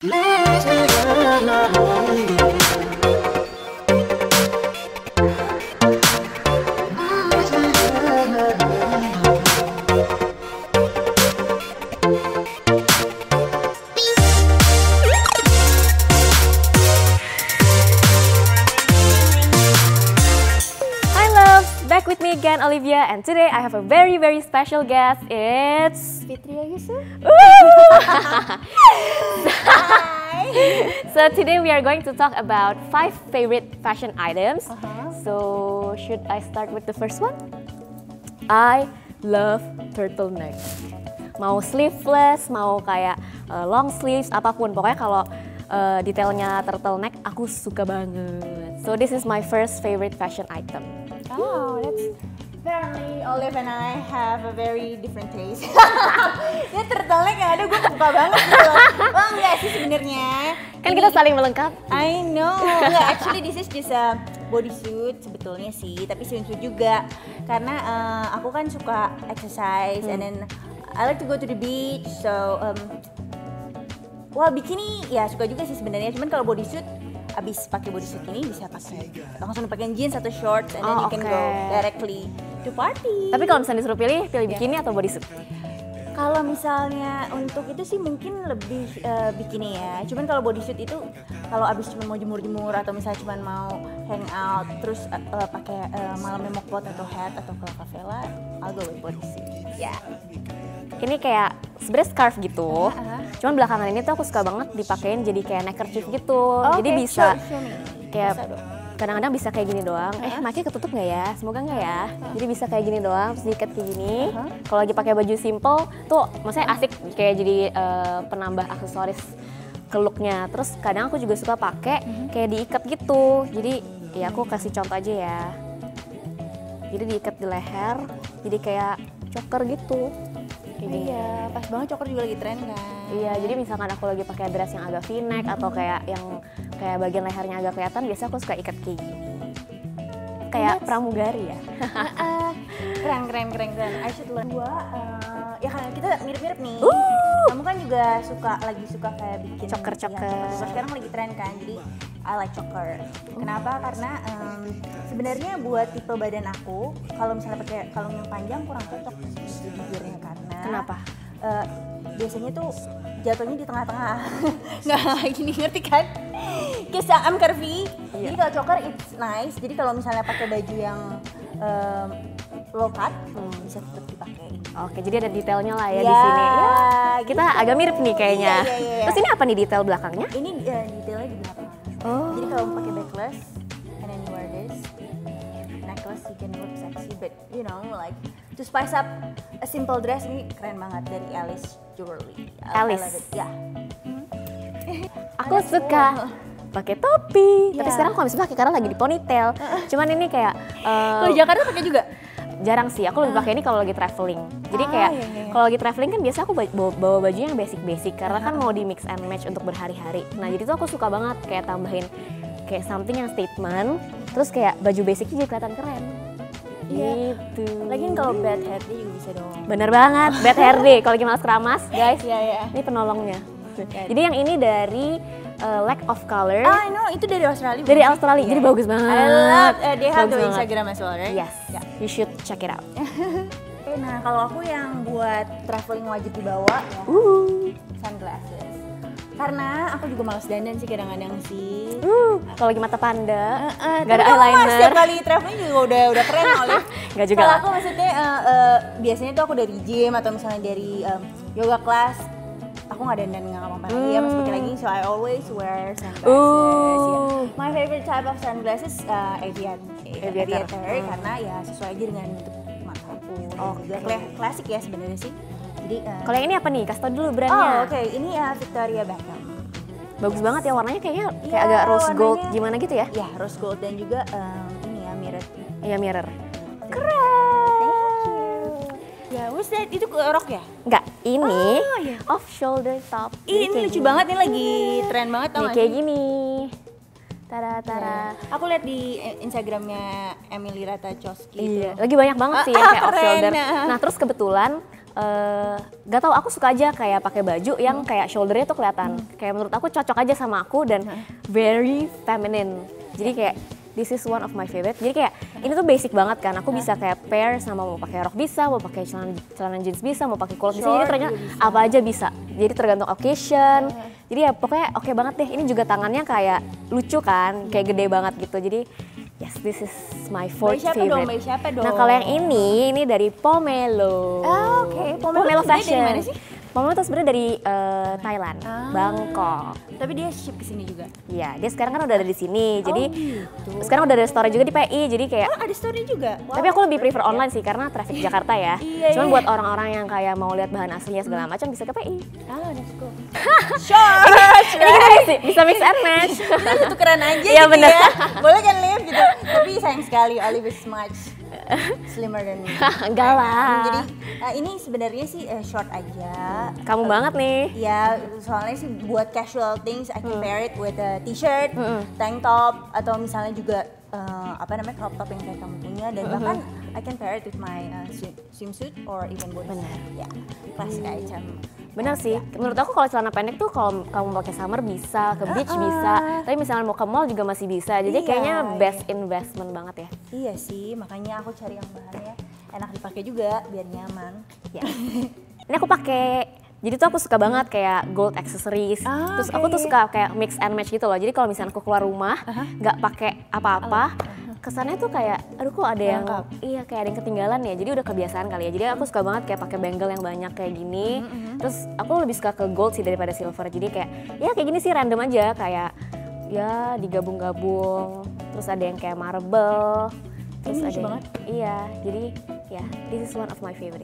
Back with me again, Olivia, and today I have a very special guest. It's Fitria Yusuf. So today we are going to talk about 5 favorite fashion items. So should I start with the first one? I love turtleneck. Mau sleeveless, mau kayak long sleeves, apapun. Pokoknya kalau detailnya turtleneck aku suka banget. So this is my first favorite fashion item. Oh, that's apparently Olive and I have a very different taste. Dia turtleneck yang ada gue suka banget gitu. Oh enggak sih sebenarnya. Kan kita saling melengkapi. I know. Enggak, actually this is just a bodysuit sebetulnya sih, tapi swimsuit juga. Karena aku kan suka exercise and then I like to go to the beach. So bikini ya suka juga sih sebenarnya. Cuman kalau bodysuit abis pakai bodysuit ini bisa pakai langsung pakai jeans atau shorts and then you can go directly to party. Tapi kalau misalnya disuruh pilih bikini atau bodysuit? Kalau misalnya untuk itu sih mungkin lebih bikini ya. Cuman kalau bodysuit itu kalau abis cuma mau jemur-jemur atau misalnya cuma mau hang out terus pakai malamnya mockpot atau hat atau ke cafe lah, I'll go with bodysuit. Ya. Ini kayak sebenarnya scarf gitu. Cuman belakangan ini tuh aku suka banget dipakein jadi kayak neckerchief gitu. Jadi bisa kayak kadang-kadang bisa kayak gini doang. Makanya ketutup nggak ya? Semoga nggak ya. Jadi bisa kayak gini doang, terus diikat kayak gini. Kalau lagi pakai baju simple tuh, maksudnya asik kayak jadi penambah aksesoris ke looknya. Terus kadang aku juga suka pakai kayak diikat gitu. Jadi ya aku kasih contoh aja ya. Jadi diikat di leher, jadi kayak choker gitu. Iya, pas banget choker juga lagi tren kan. Iya, jadi misalkan aku lagi pakai dress yang agak v-neck atau kayak yang kayak bagian lehernya agak kelihatan, biasa aku suka ikat kayak gini. Kayak pramugari ya. Keren. I should learn. Ya kan kita mirip-mirip nih. Kamu kan juga lagi suka kayak bikin choker. Sekarang lagi tren kan, jadi I like choker. Kenapa? Karena sebenarnya buat tipe badan aku, kalau misalnya pakai kalung yang panjang kurang cocok sejujurnya karena. Kenapa? Biasanya tuh jatuhnya di tengah-tengah. Nggak gini, ngerti kan? Cause I'm curvy. Jadi kalau choker it's nice. Jadi kalau misalnya pakai baju yang low cut bisa tetap dipakai. Oke, jadi ada detailnya lah ya di sini. Ya, kita gitu. agak mirip nih kayaknya. Iya. Terus ini apa nih detail belakangnya? Ini detailnya di belakang. Jadi kalau mau pakai backless and then you wear this necklace, you can look sexy, but you know like to spice up a simple dress. Ini keren banget dari Alice Jewelry. Alice. Ya. Aku suka pakai topi. Tapi sekarang aku habis pakai karena lagi di ponytail. Cuman ini kayak Kalau Jakarta pakai juga? Jarang sih, aku lebih pakai ini kalau lagi traveling. Jadi kayak kalau lagi traveling kan biasa aku bawa baju yang basic karena kan mau di mix and match untuk berhari-hari. Nah jadi tuh aku suka banget kayak tambahin kayak something yang statement, terus kayak baju basicnya jadi kelihatan keren. Gitu. Lagian kalau bad hair day juga bisa dong. Bener banget, bad hair day kalau lagi malas keramas, guys. Iya. Ini penolongnya. Jadi yang ini dari Lack of Color. No, itu dari Australia. Dari Australia, jadi bagus banget. I love, they have Bagus the banget. Instagram as well, right? Yes, you should check it out. Nah, kalau aku yang buat traveling wajib dibawa ya, sunglasses. Karena aku juga malas dandan sih kadang-kadang sih. Kalau lagi mata panda, gak ada tapi eyeliner. Setiap kali traveling juga udah keren Olive. Gak juga Kalau lah. aku maksudnya biasanya tuh aku dari gym atau misalnya dari yoga class, aku nggak dandan nggak ngapain lagi ya pas pakai lagi, so I always wear sunglasses. Yeah. My favorite type of sunglasses aviator karena ya sesuai aja dengan bentuk mataku. Juga klasik ya sebenarnya sih. Jadi Kalau yang ini apa nih? Kasih tau dulu brandnya. Oke. Ini Fitria Yusuf. Bagus banget ya warnanya, kayaknya kayak agak rose gold gimana gitu ya? Ya rose gold dan juga ini ya mirror. Iya mirror. Ya, what's that? Itu rok ya? Enggak, ini off shoulder top. Ini lucu banget, ini lagi tren banget tau nih gak kayak sih? gini. Tara. Aku lihat di Instagramnya Emily Ratajkowski itu. Iya, lagi banyak banget sih yang kayak off shoulder. Nah terus kebetulan gak tau, aku suka aja kayak pakai baju yang kayak shouldernya tuh kelihatan. Kayak menurut aku cocok aja sama aku dan very feminine. Jadi kayak this is one of my favorite. Jadi kayak ini tuh basic banget kan. Aku bisa kayak pair sama mau pakai rok bisa, mau pakai celana jeans bisa, mau pakai kulot bisa. Jadi ternyata apa aja bisa. Jadi tergantung occasion. Jadi ya pokoknya oke banget deh. Ini juga tangannya kayak lucu kan, kayak gede banget gitu. Jadi yes, this is my fourth favorite. Bayi siapa dong? Nah kalau yang ini dari Pomelo. Oke. Pomelo Fashion. Dari mana sih? Pomelo tuh sebenarnya dari Thailand, Bangkok. Tapi dia ship ke sini juga. Iya, dia sekarang kan udah ada di sini. Jadi gitu. sekarang udah ada store juga di PI. Jadi kayak ada story juga. Wow. Tapi aku lebih prefer online sih karena traffic Jakarta ya. Cuman buat orang-orang yang kayak mau lihat bahan aslinya segala macam bisa ke PI. Let's go. Sure. Ini kita bisa mix and match. Kita tukeran aja Iya, gitu bener. ya. Boleh kan Liv gitu. Tapi sayang sekali Olivia is much slimmer than me. Enggak lah. Jadi ini sebenarnya sih short aja. Kamu banget nih. Ya, soalnya sih buat casual things I can pair it with a t-shirt, tank top, atau misalnya juga crop top yang kayak kamu punya, dan bahkan I can pair it with my swimsuit or even body. Benar. Ya, klasik item. Benar sih. Menurut aku kalau celana pendek tuh kalau kamu pakai summer bisa, ke beach bisa. Tapi misalnya mau ke mall juga masih bisa. Jadi kayaknya best investment banget ya. Iya sih, makanya aku cari yang bahannya enak dipakai juga biar nyaman. Ya. Ini aku pakai. Jadi tuh aku suka banget kayak gold accessories. Terus aku tuh suka kayak mix and match gitu loh. Jadi kalau misalnya aku keluar rumah nggak pakai apa-apa, kesannya tuh kayak aduh kok ada yang kayak ada yang ketinggalan ya. Jadi udah kebiasaan kali ya. Jadi aku suka banget kayak pakai bangle yang banyak kayak gini. Terus aku lebih suka ke gold sih daripada silver. Jadi kayak kayak gini sih random aja, kayak ya digabung-gabung. Terus ada yang kayak marble. Terus ada banget. Iya, jadi ya this is one of my favorite.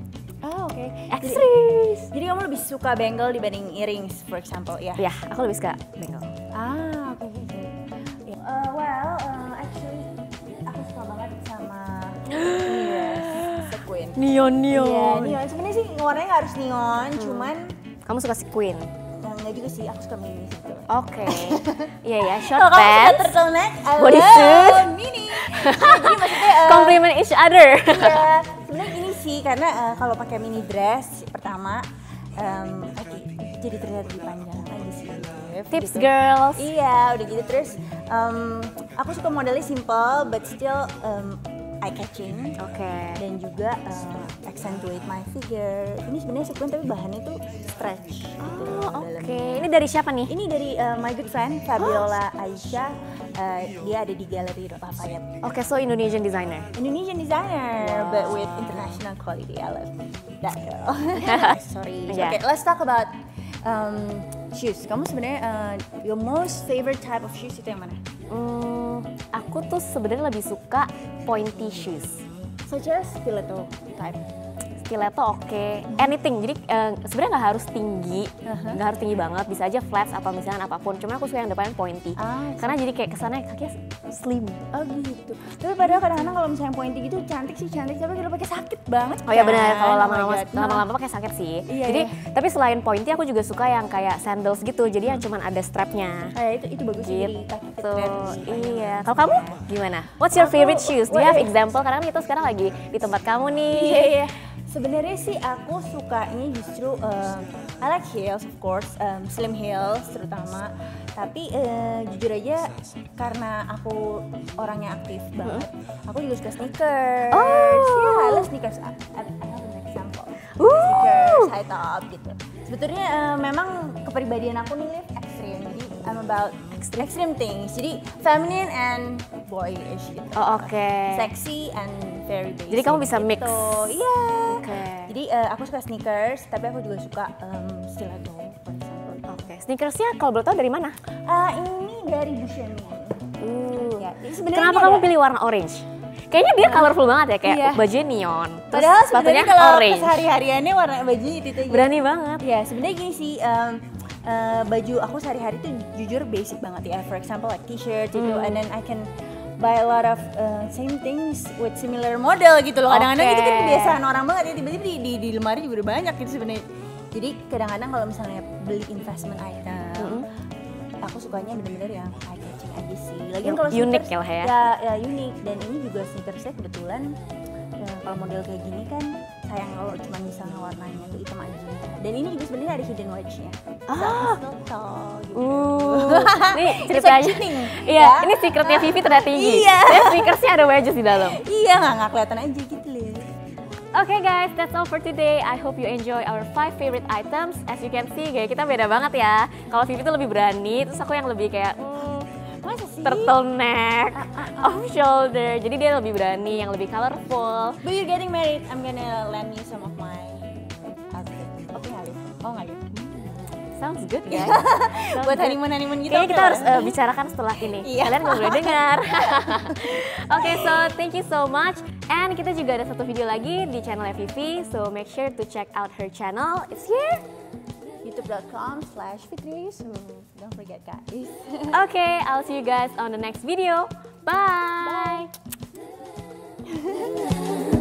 Oke. Accessories. Jadi kamu lebih suka bangle dibanding earrings, for example, ya? Ya, aku lebih suka bangle. Oke. Actually, aku suka banget sama sequin. Neon. Iya, neon. Sebenarnya sih warnanya nggak harus neon, cuman Kamu suka sequin? enggak juga sih, aku suka mini gitu. Oke. Iya ya, short Kalau kamu suka pants. turtleneck, I bodysuit. love mini. Jadi maksudnya Compliment each other. Iya, sebenarnya ini sih karena kalau pakai mini dress pertama jadi terlihat lebih panjang aja sih. Tips gitu. girls. Iya, udah gitu terus aku suka modelnya simple but still eye catching. Oke. Dan juga accentuate my figure. Ini sebenarnya sequin tapi bahannya tuh stretch. Oke. Ini dari siapa nih? Ini dari my good friend Fabiola Aisyah. Dia ada di Galeri Lafayette. Oke, so Indonesian designer. Indonesian designer, but with international quality. I love that girl. Sorry. Yeah. Okay, let's talk about shoes. Kamu sebenarnya your most favorite type of shoes itu yang mana? Aku tuh sebenarnya lebih suka pointy shoes. Such as stiletto type. Stiletto oke. Anything. Jadi sebenarnya nggak harus tinggi, nggak harus tinggi banget. Bisa aja flats atau misalnya apapun. Cuma aku suka yang depannya pointy. Karena jadi kayak kesannya kakinya slim. Oh gitu. Tapi padahal kadang-kadang kalau misalnya pointy gitu cantik sih cantik, tapi kalau pakai sakit banget. Oh ya benar, kalau kan? lama-lama pakai sakit sih. Iya, Jadi tapi selain pointy aku juga suka yang kayak sandals gitu. Jadi yang cuman ada strapnya. Itu bagus sih jadi kaki keren. Iya. Kalau kamu gimana? What's your favorite shoes? Do you have example? Karena kita sekarang lagi di tempat kamu nih. Iya. Sebenarnya sih aku sukanya justru I like heels of course, slim heels terutama. Tapi jujur aja karena aku orangnya aktif banget, aku juga suka sneakers. I love sneakers. I have an example. Sneakers, high top gitu. Sebetulnya memang kepribadian aku nih Liv ekstrim. Jadi I'm about extreme things. Jadi feminine and boyish gitu. Oke. Sexy and very basic. Jadi kamu bisa gitu. mix. Iya. Oke. Jadi aku suka sneakers, tapi aku juga suka stiletto. Oke. Sneakersnya kalau boleh tahu dari mana? Ini dari Buscemi. Ya, Kenapa kamu pilih warna orange? Kayaknya dia colorful banget ya, kayak bajunya neon. Padahal sebenarnya kalau orange. sehari-hariannya warna baju itu aja. Berani banget. Ya sebenarnya gini sih, baju aku sehari-hari tuh jujur basic banget ya. For example like t-shirt gitu, and then I can buy a lot of same things with similar model gitu loh. Kadang-kadang itu kan kebiasaan orang banget ya, tiba-tiba di lemari juga udah banyak gitu sebenarnya. Jadi kadang-kadang kalau misalnya beli investment item, aku sukanya bener-bener yang eye catching aja sih. Lagian Yang kalau unik sneakers, ya. ya unik. Dan ini juga sneakersnya kebetulan kalau model kayak gini kan sayang kalau cuma misalnya warnanya tuh hitam aja. Dan ini juga sebenarnya ada hidden wedge-nya. Gitu. Nih ceritanya. Iya, ini secretnya Vivi ternyata tinggi. Iya. Dan sneakersnya ada wedges di dalam. Iya, nggak kelihatan aja gitu loh. Okay guys, that's all for today. I hope you enjoy our 5 favorite items. As you can see, gaya kita beda banget ya. Kalau Vivi tuh lebih berani, terus aku yang lebih kayak Masa sih? turtleneck, off shoulder. Jadi dia lebih berani, yang lebih colorful. But you're getting married, I'm gonna lend you some of my outfit. Oke nggak deh? Oh nggak deh? Sounds good guys. Buat honeymoon gitu. Kayaknya kita harus bicarakan setelah ini. Iya. Kalian nggak boleh dengar. Okay, so thank you so much. And kita juga ada satu video lagi di channelnya Vivi. So make sure to check out her channel. It's here. youtube.com/Fitria Yusuf. Don't forget guys. Okay, I'll see you guys on the next video. Bye. Bye.